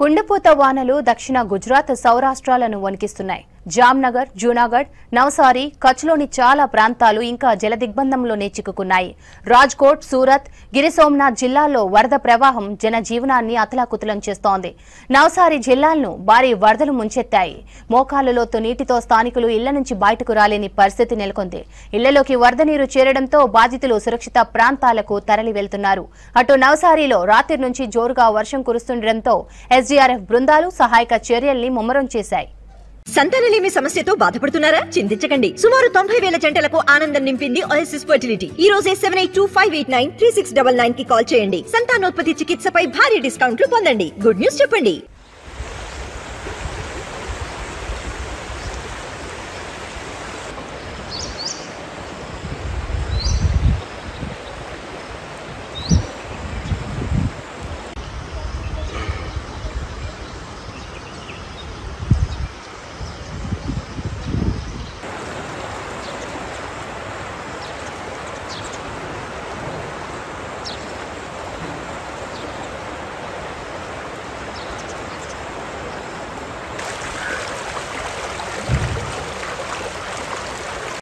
కుండపోత వానలు దక్షిణ గుజరాత్ సౌరాష్ట్రాలను వణికిస్తున్నాయి. జామ్నగర్, జూనాగఢ్, నవసారి, కచ్లోని చాలా ప్రాంతాలు ఇంకా జలదిగ్బంధంలోనే చిక్కుకున్నాయి. రాజ్కోట్, సూరత్, గిరిసోమనాథ్ జిల్లాల్లో వరద ప్రవాహం జనజీవనాన్ని అతలాకుతలం చేస్తోంది. నవసారి జిల్లాలను భారీ వరదలు ముంచెత్తాయి. మోకాళ్లలోతు నీటితో స్థానికులు ఇళ్ల నుంచి బయటకు రాలేని పరిస్థితి నెలకొంది. ఇళ్లలోకి వరద నీరు చేరడంతో బాధితులు సురక్షిత ప్రాంతాలకు తరలి వెళ్తున్నారు. అటు నవసారిలో రాత్రి నుంచి జోరుగా వర్షం కురుస్తుండటంతో ఎస్డీఆర్ఎఫ్ బృందాలు సహాయక చర్యల్ని ముమ్మరం చేశాయి. సంతానలేమి సమస్యతో బాధపడుతున్నారా? చింతించకండి. సుమారు 90,000 జంటలకు ఆనందం నింపింది ఓఎస్ఎస్ ఫర్టిలిటీ. ఈ రోజే 7825893699 కి కాల్ చేయండి. సంతానోత్పత్తి చికిత్సపై భారీ డిస్కౌంట్లు పొందండి. గుడ్ న్యూస్ చెప్పండి.